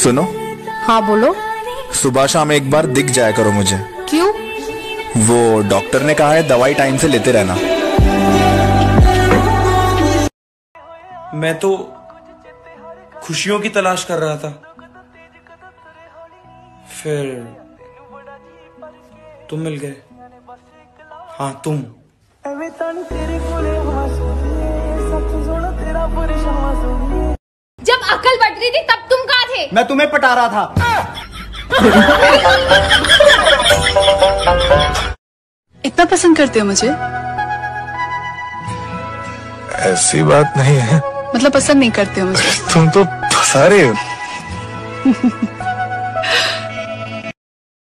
सुनो। हाँ बोलो। सुबह शाम एक बार दिख जाया करो मुझे। क्यों? वो डॉक्टर ने कहा है दवाई टाइम से लेते रहना। मैं तो खुशियों की तलाश कर रहा था, फिर तुम मिल गए। हाँ तुम। जब अकल बढ़ रही थी तब तुम कहाँ थे? मैं तुम्हें पटा रहा था। इतना पसंद करते हो मुझे? ऐसी बात नहीं है। मतलब पसंद नहीं करते हो मुझे? तुम तो फंसा रहे हो।